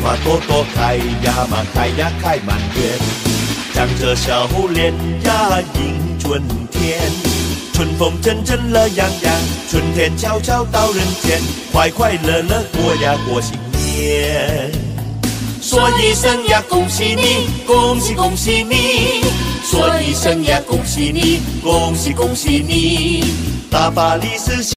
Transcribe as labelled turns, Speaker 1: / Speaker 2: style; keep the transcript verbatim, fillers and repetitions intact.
Speaker 1: 花朵朵开呀嘛开呀开满园，长着小脸呀迎春天。春风阵阵乐洋洋，春天悄悄到人间，快快乐乐过呀过新年。说一声呀恭喜你，恭喜恭喜你，说一声呀恭喜你，恭喜恭喜你，大把利是。